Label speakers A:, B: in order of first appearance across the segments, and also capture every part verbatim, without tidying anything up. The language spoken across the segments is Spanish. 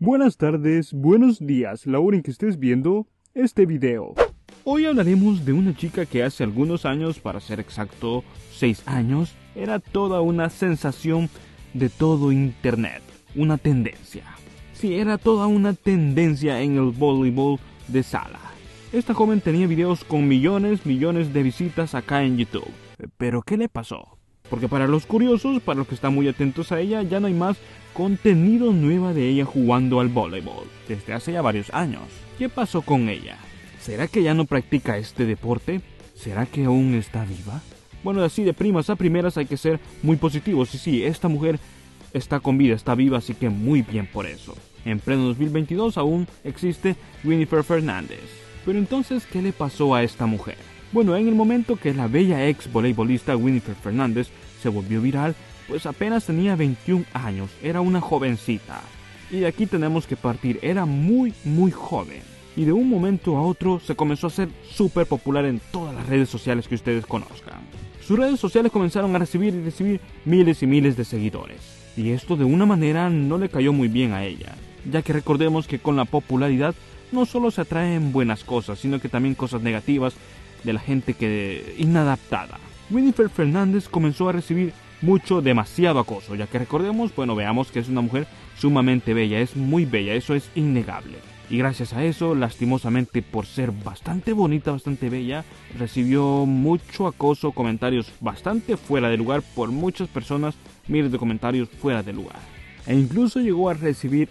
A: Buenas tardes, buenos días, la hora en que estés viendo este video. Hoy hablaremos de una chica que hace algunos años, para ser exacto, seis años, era toda una sensación de todo internet, una tendencia. Sí, era toda una tendencia en el voleibol de sala. Esta joven tenía videos con millones, millones de visitas acá en YouTube. ¿Pero qué le pasó? Porque para los curiosos, para los que están muy atentos a ella, ya no hay más contenido nuevo de ella jugando al voleibol desde hace ya varios años. ¿Qué pasó con ella? ¿Será que ya no practica este deporte? ¿Será que aún está viva? Bueno, así de primas a primeras hay que ser muy positivos. Y sí, esta mujer está con vida, está viva, así que muy bien por eso. En pleno dos mil veintidós aún existe Winifred Fernández. Pero entonces, ¿qué le pasó a esta mujer? Bueno, en el momento que la bella ex voleibolista Winifred Fernández se volvió viral, pues apenas tenía veintiún años, era una jovencita. Y de aquí tenemos que partir, era muy muy joven. Y de un momento a otro se comenzó a ser súper popular en todas las redes sociales que ustedes conozcan. Sus redes sociales comenzaron a recibir y recibir miles y miles de seguidores. Y esto de una manera no le cayó muy bien a ella, ya que recordemos que con la popularidad no solo se atraen buenas cosas, sino que también cosas negativas de la gente que inadaptada. Winifred Fernández comenzó a recibir mucho, demasiado acoso, ya que recordemos, bueno, veamos que es una mujer sumamente bella, es muy bella, eso es innegable. Y gracias a eso, lastimosamente, por ser bastante bonita, bastante bella, recibió mucho acoso, comentarios bastante fuera de lugar por muchas personas, miles de comentarios fuera de lugar. E incluso llegó a recibir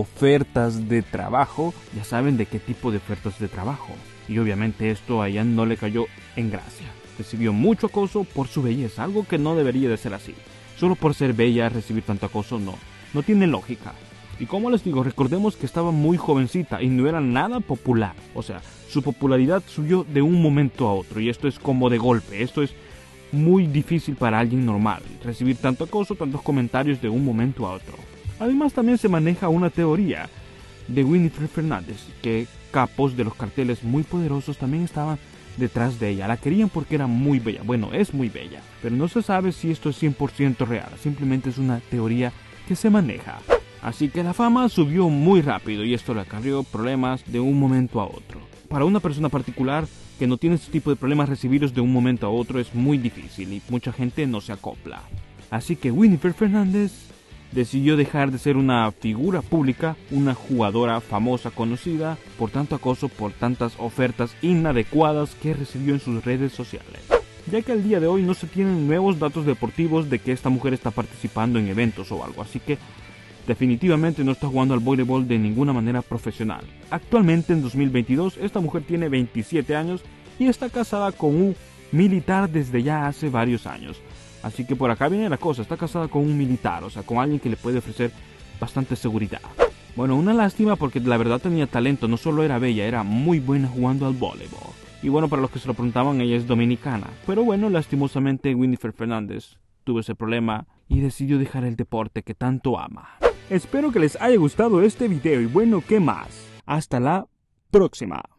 A: ofertas de trabajo, ya saben de qué tipo de ofertas de trabajo. Y obviamente esto a ella no le cayó en gracia. Recibió mucho acoso por su belleza, algo que no debería de ser así. Solo por ser bella recibir tanto acoso no, no tiene lógica. Y como les digo, recordemos que estaba muy jovencita y no era nada popular. O sea, su popularidad subió de un momento a otro y esto es como de golpe. Esto es muy difícil para alguien normal, recibir tanto acoso, tantos comentarios de un momento a otro. Además también se maneja una teoría de Winifred Fernández, que capos de los carteles muy poderosos también estaban detrás de ella. La querían porque era muy bella. Bueno, es muy bella, pero no se sabe si esto es cien por ciento real. Simplemente es una teoría que se maneja. Así que la fama subió muy rápido y esto le acarreó problemas de un momento a otro. Para una persona particular que no tiene este tipo de problemas, recibirlos de un momento a otro es muy difícil y mucha gente no se acopla. Así que Winifred Fernández decidió dejar de ser una figura pública, una jugadora famosa conocida por tanto acoso, por tantas ofertas inadecuadas que recibió en sus redes sociales. Ya que al día de hoy no se tienen nuevos datos deportivos de que esta mujer está participando en eventos o algo, así que definitivamente no está jugando al voleibol de ninguna manera profesional. Actualmente en dos mil veintidós esta mujer tiene veintisiete años y está casada con un militar desde ya hace varios años. Así que por acá viene la cosa, está casada con un militar, o sea, con alguien que le puede ofrecer bastante seguridad. Bueno, una lástima porque la verdad tenía talento, no solo era bella, era muy buena jugando al voleibol. Y bueno, para los que se lo preguntaban, ella es dominicana. Pero bueno, lastimosamente Winifred Fernández tuvo ese problema y decidió dejar el deporte que tanto ama. Espero que les haya gustado este video y bueno, ¿qué más? Hasta la próxima.